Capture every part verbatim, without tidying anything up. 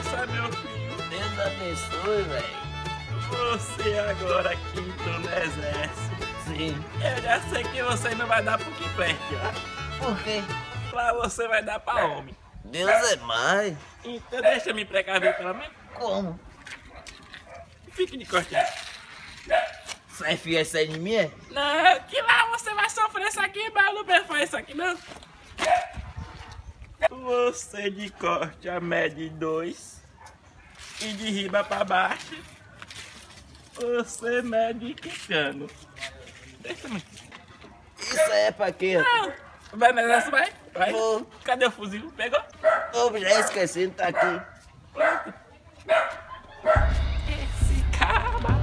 benção, meu filho. Deus abençoe, velho. Você agora que entrou no exército. Sim. Eu já sei que você não vai dar pro que preste, ó. Por quê? Lá você vai dar pra homem. Deus é mais. Então deixa eu me precaver pelo menos. Como? Fique de costinha. Sai fia essa em mim? É? Não, que lá você vai sofrer isso aqui, mas não vai fazer isso aqui não. Você de corte a mede dois e de riba pra baixo você mede quicando. Deixa eu... Isso é pra quê? Não, vai no exército, vai? Vai. Vou. Cadê o fuzil? Pegou? Ô, já esqueci, não tá aqui. Pronto. Esse cara...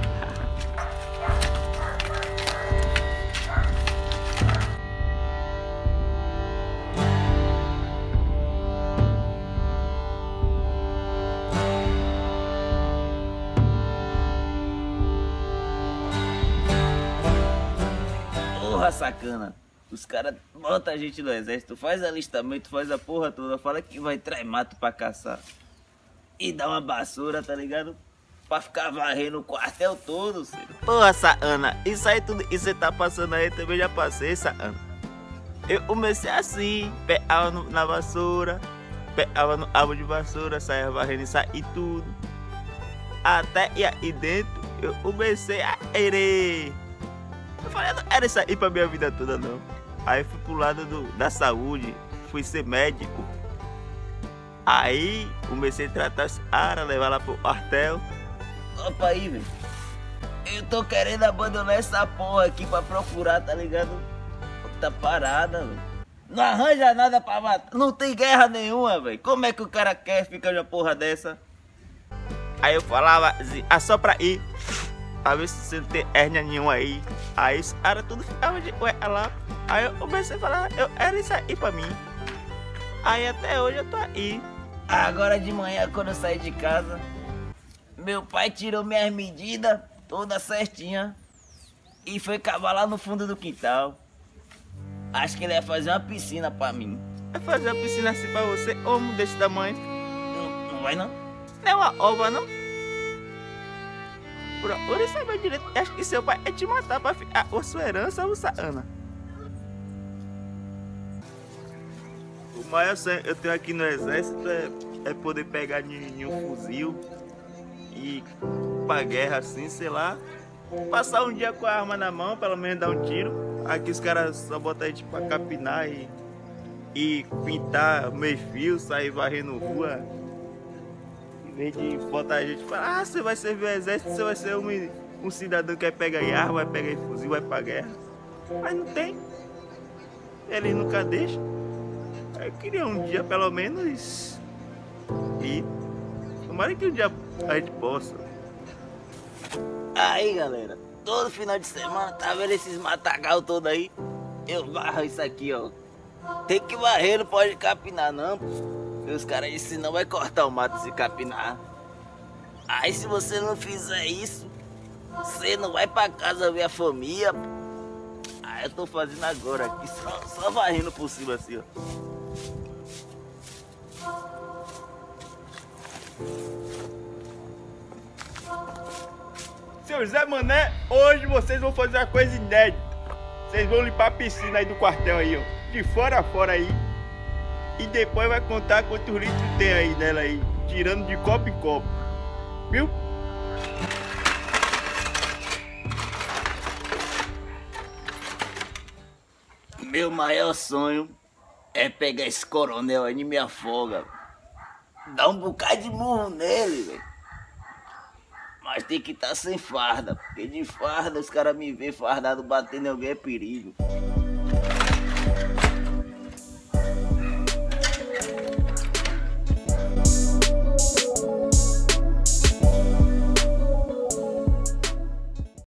Porra, sacana. Os caras botam a gente no exército, faz alistamento, faz a porra toda, fala que vai trair mato pra caçar. E dá uma vassoura, tá ligado? Pra ficar varrendo o quartel todo, filho. Porra, Saana, isso aí tudo que você tá passando aí também já passei, Saana. Eu comecei assim, pegava no, na vassoura, pegava no abo de vassoura, saia varrendo isso aí tudo. Até e aí dentro, eu comecei a querer. Eu falei, não era isso aí pra minha vida toda, não. Aí fui pro lado do, da saúde, fui ser médico. Aí comecei a tratar os caras, levar lá pro quartel. Opa aí, velho. Eu tô querendo abandonar essa porra aqui pra procurar, tá ligado? Outra parada, velho. Não arranja nada pra matar. Não tem guerra nenhuma, velho. Como é que o cara quer ficar numa porra dessa? Aí eu falava assim, ah, só pra ir. Pra ver se você não tem hérnia nenhuma aí. Aí os caras tudo ficavam de ué lá. Aí eu comecei a falar, eu, era isso aí pra mim. Aí até hoje eu tô aí. Agora de manhã, quando eu saí de casa, meu pai tirou minhas medidas, todas certinhas, e foi cavar lá no fundo do quintal. Acho que ele ia fazer uma piscina pra mim. Vai fazer uma piscina assim pra você, homem desse tamanho? Não, não vai não? Não é uma ova, não? Procure saber direito. Acho que seu pai é te matar pra ficar com sua herança, ou Saana? O maior sonho que eu tenho aqui no exército é, é poder pegar em um fuzil e pra guerra assim, sei lá. Passar um dia com a arma na mão, pelo menos dar um tiro. Aqui os caras só botam a gente pra capinar e, e pintar meio fio, sair varrendo rua. Em vez de botar a gente e falar, ah, você vai servir o exército, você vai ser um, um cidadão que vai pegar arma, vai pegar fuzil, vai pra guerra. Mas não tem. Ele nunca deixa. Eu queria um dia pelo menos ir. Tomara que um dia a gente possa. Aí galera, todo final de semana, tá vendo esses matagal todo aí? Eu varro isso aqui, ó. Tem que varrer, não pode capinar não, pô. Os caras dizem, não vai cortar o mato se capinar. Aí se você não fizer isso, você não vai pra casa ver a família. Aí eu tô fazendo agora aqui, só, só varrendo por cima assim, ó. Seu Zé Mané, hoje vocês vão fazer uma coisa inédita. Vocês vão limpar a piscina aí do quartel aí, ó. De fora a fora aí. E depois vai contar quantos litros tem aí nela aí, tirando de copo em copo. Viu? Meu maior sonho é pegar esse coronel aí e me afoga. Dá um bocado de murro nele, velho. Mas tem que estar sem farda, porque de farda os caras me veem fardado batendo em alguém é perigo.